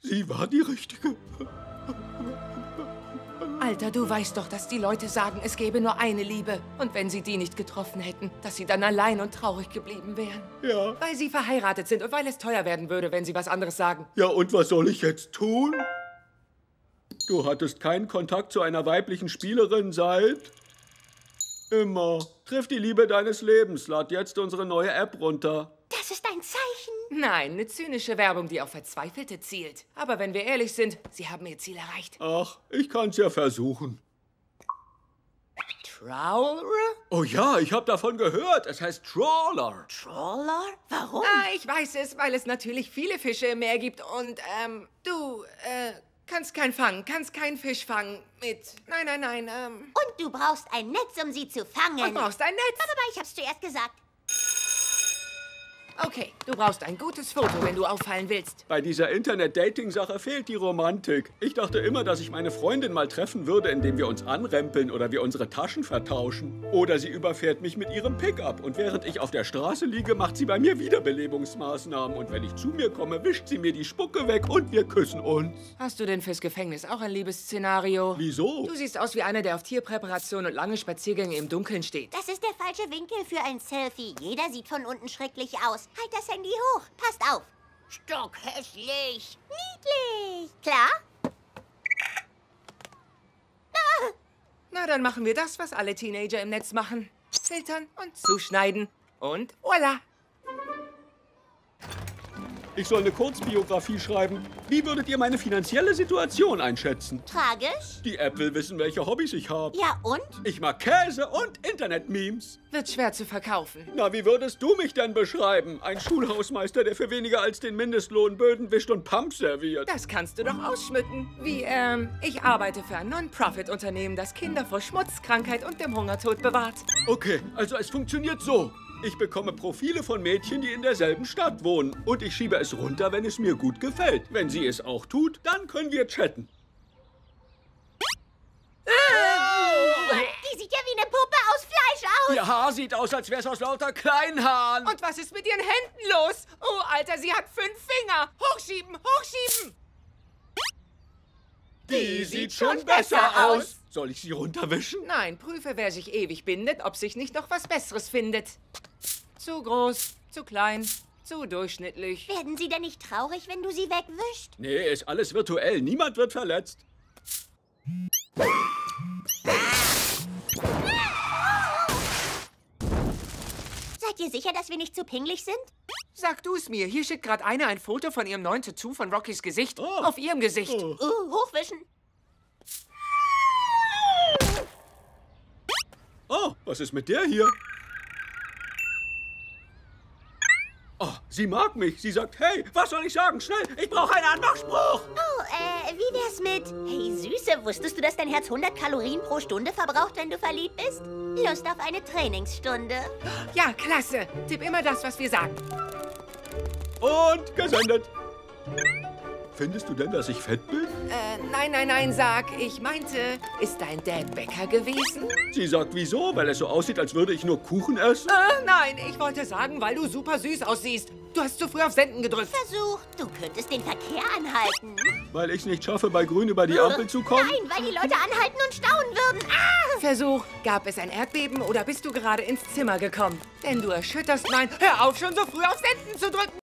Sie war die Richtige. Alter, du weißt doch, dass die Leute sagen, es gäbe nur eine Liebe. Und wenn sie die nicht getroffen hätten, dass sie dann allein und traurig geblieben wären. Ja. Weil sie verheiratet sind und weil es teuer werden würde, wenn sie was anderes sagen. Ja, und was soll ich jetzt tun? Du hattest keinen Kontakt zu einer weiblichen Spielerin seit... immer. Triff die Liebe deines Lebens. Lad jetzt unsere neue App runter. Das ist ein Zeichen. Nein, eine zynische Werbung, die auf Verzweifelte zielt. Aber wenn wir ehrlich sind, sie haben ihr Ziel erreicht. Ach, ich kann's ja versuchen. Trawler? Oh ja, ich habe davon gehört. Es heißt Trawler. Trawler? Warum? Ah, ich weiß es, weil es natürlich viele Fische im Meer gibt und, du, kannst keinen fangen, kannst keinen Fisch fangen mit... Nein, Und du brauchst ein Netz, um sie zu fangen. Und brauchst ein Netz. Aber ich hab's zuerst gesagt. Okay, du brauchst ein gutes Foto, wenn du auffallen willst. Bei dieser Internet-Dating-Sache fehlt die Romantik. Ich dachte immer, dass ich meine Freundin mal treffen würde, indem wir uns anrempeln oder wir unsere Taschen vertauschen. Oder sie überfährt mich mit ihrem Pickup und während ich auf der Straße liege, macht sie bei mir Wiederbelebungsmaßnahmen. Und wenn ich zu mir komme, wischt sie mir die Spucke weg und wir küssen uns. Hast du denn fürs Gefängnis auch ein Liebesszenario? Wieso? Du siehst aus wie einer, der auf Tierpräparation und lange Spaziergänge im Dunkeln steht. Das ist der falsche Winkel für ein Selfie. Jeder sieht von unten schrecklich aus. Halt das Handy hoch. Passt auf. Stockhässlich. Niedlich. Klar? Na, dann machen wir das, was alle Teenager im Netz machen. Filtern und zuschneiden. Und voila. Ich soll eine Kurzbiografie schreiben. Wie würdet ihr meine finanzielle Situation einschätzen? Tragisch? Die App will wissen, welche Hobbys ich habe. Ja, und? Ich mag Käse und Internet-Memes. Wird schwer zu verkaufen. Na, wie würdest du mich denn beschreiben? Ein Schulhausmeister, der für weniger als den Mindestlohn Böden wischt und Pumps serviert. Das kannst du doch ausschmücken. Wie, ich arbeite für ein Non-Profit-Unternehmen, das Kinder vor Schmutz, Krankheit und dem Hungertod bewahrt. Okay, also es funktioniert so. Ich bekomme Profile von Mädchen, die in derselben Stadt wohnen. Und ich schiebe es runter, wenn es mir gut gefällt. Wenn sie es auch tut, dann können wir chatten. Die sieht ja wie eine Puppe aus Fleisch aus. Ihr Haar sieht aus, als wäre es aus lauter Kleinhaaren. Und was ist mit ihren Händen los? Oh, Alter, sie hat 5 Finger. Hochschieben, hochschieben. Die sieht schon besser aus. Soll ich sie runterwischen? Nein, prüfe, wer sich ewig bindet, ob sich nicht noch was Besseres findet. Zu groß, zu klein, zu durchschnittlich. Werden sie denn nicht traurig, wenn du sie wegwischst? Nee, ist alles virtuell. Niemand wird verletzt. Seid ihr sicher, dass wir nicht zu pingelig sind? Sag du es mir. Hier schickt gerade eine ein Foto von ihrem neuen Tattoo von Rockys Gesicht. Oh. Auf ihrem Gesicht. Oh. Hochwischen. Oh, was ist mit der hier? Oh, sie mag mich. Sie sagt, hey, was soll ich sagen? Schnell, ich brauche einen Anmachspruch. Oh, wie wär's mit... Hey, Süße, wusstest du, dass dein Herz 100 Kalorien pro Stunde verbraucht, wenn du verliebt bist? Lust auf eine Trainingsstunde. Ja, klasse. Tipp immer das, was wir sagen. Und gesendet. Findest du denn, dass ich fett bin? Nein, sag. Ich meinte, ist dein Dad Bäcker gewesen? Sie sagt, wieso? Weil es so aussieht, als würde ich nur Kuchen essen? Nein, ich wollte sagen, weil du super süß aussiehst. Du hast zu früh auf Senden gedrückt. Versuch, du könntest den Verkehr anhalten. Weil ich es nicht schaffe, bei Grün über die Ampel zu kommen? Nein, weil die Leute anhalten und staunen würden. Ah! Versuch, gab es ein Erdbeben oder bist du gerade ins Zimmer gekommen? Denn du erschütterst mein... Hör auf, schon so früh auf Senden zu drücken.